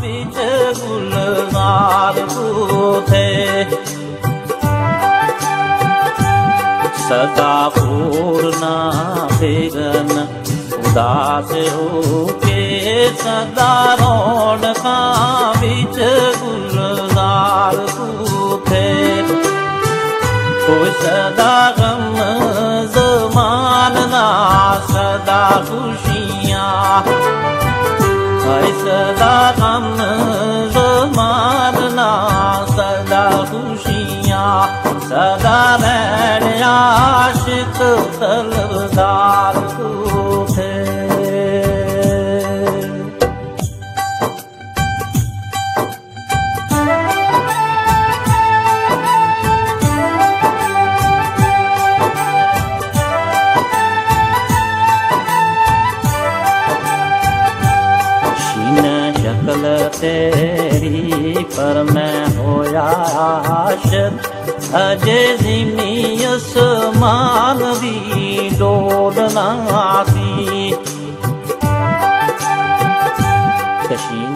बिच गुलजार तू थे। सदा पूर्णा बेगन उदास होके सदा रौनका बिच गुलजार तू थे। सदा गम ज़मानना सदा खुशियाँ, सदा गम ज़मानना सदा खुशियाँ, सदा रहने आशिक तलबदार तू थे। शक्ल तेरी पर मैं होया आशिक, अजे ज़िमी आसमान भी डोलना थी। कशीन